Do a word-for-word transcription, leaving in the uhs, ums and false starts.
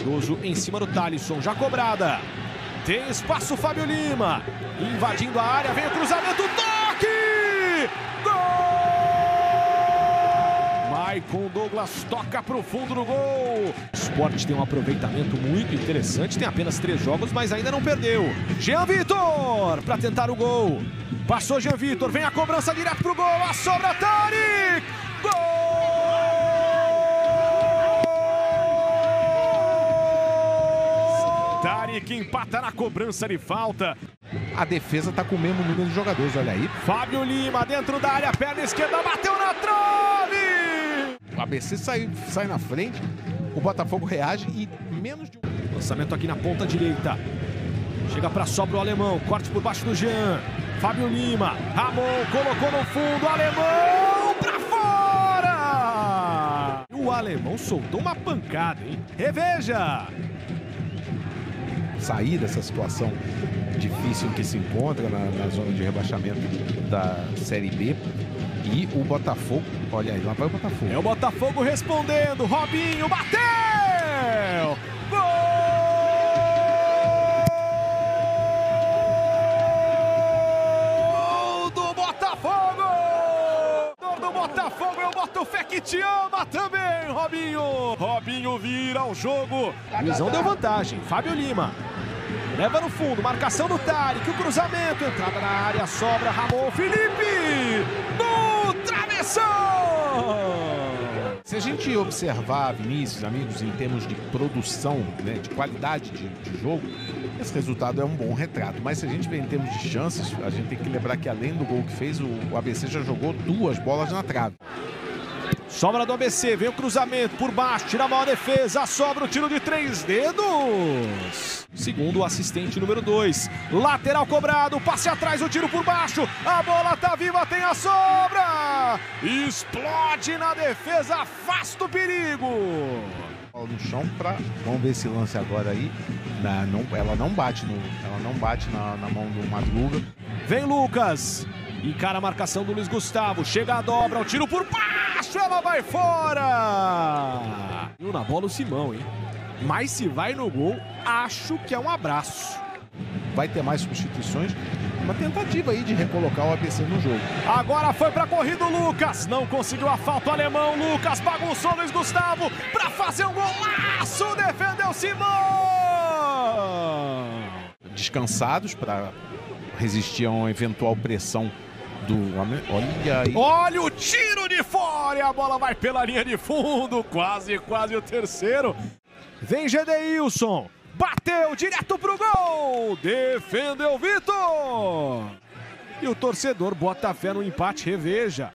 Cardoso em cima do Thalisson, já cobrada. Tem espaço Fábio Lima, invadindo a área, vem o cruzamento, toque! Gol! Maicon Douglas toca para o fundo do gol. O Sport tem um aproveitamento muito interessante, tem apenas três jogos, mas ainda não perdeu. Jean Vitor para tentar o gol. Passou Jean Vitor, vem a cobrança direto para o gol, a sobra Tarik! Gol! Tarik empata na cobrança de falta. A defesa tá com o mesmo número de jogadores, olha aí. Fábio Lima dentro da área, perna esquerda, bateu na trave! O A B C sai, sai na frente, o Botafogo reage e menos de um... Lançamento aqui na ponta direita. Chega para sobra o alemão, corte por baixo do Jean. Fábio Lima, Ramon colocou no fundo, alemão pra fora! O alemão soltou uma pancada, hein? Reveja! Sair dessa situação difícil que se encontra na, na zona de rebaixamento da Série B. E o Botafogo, olha aí, lá vai o Botafogo. É o Botafogo respondendo, Robinho bateu! Gol do Botafogo! O do Botafogo, eu boto fé que te ama também, Robinho! Robinho vira o jogo. Luizão deu vantagem, Fábio Lima. Leva no fundo, marcação do Tarik, o cruzamento, entrada na área, sobra, Ramon, Felipe, no travessão! Se a gente observar, Vinícius, amigos, em termos de produção, né, de qualidade de, de jogo, esse resultado é um bom retrato. Mas se a gente vê em termos de chances, a gente tem que lembrar que além do gol que fez, o, o A B C já jogou duas bolas na trave. Sobra do A B C, vem o cruzamento por baixo, tira mal a defesa, sobra o tiro de três dedos. Segundo o assistente número dois, lateral cobrado, passe atrás, o tiro por baixo, a bola tá viva, tem a sobra, explode na defesa, afasta o perigo. No chão pra... Vamos ver esse lance agora aí. Na, não, ela não bate, no, ela não bate na, na mão do Madruga. Vem Lucas, encara a marcação do Luiz Gustavo, chega a dobra, o tiro por baixo, ela vai fora. E na bola o Simão, hein? Mas se vai no gol, acho que é um abraço. Vai ter mais substituições, uma tentativa aí de recolocar o A B C no jogo. Agora foi pra corrida o Lucas, não conseguiu a falta o alemão, Lucas bagunçou Luiz Gustavo pra fazer um golaço, defendeu Simão! Descansados para resistir a uma eventual pressão do... Olha aí. Olha o tiro de fora e a bola vai pela linha de fundo, quase, quase o terceiro. Vem Gedeilson, bateu direto pro gol, defendeu Vitor. E o torcedor bota fé no empate, reveja.